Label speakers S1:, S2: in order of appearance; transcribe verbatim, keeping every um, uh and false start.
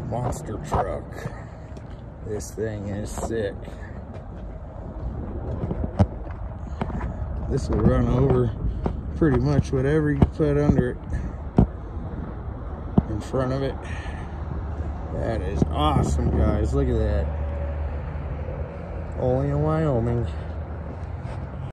S1: monster truck. This thing is sick. This will run over pretty much whatever you put under it in front of it. That is awesome, guys. Look at that. Only in Wyoming.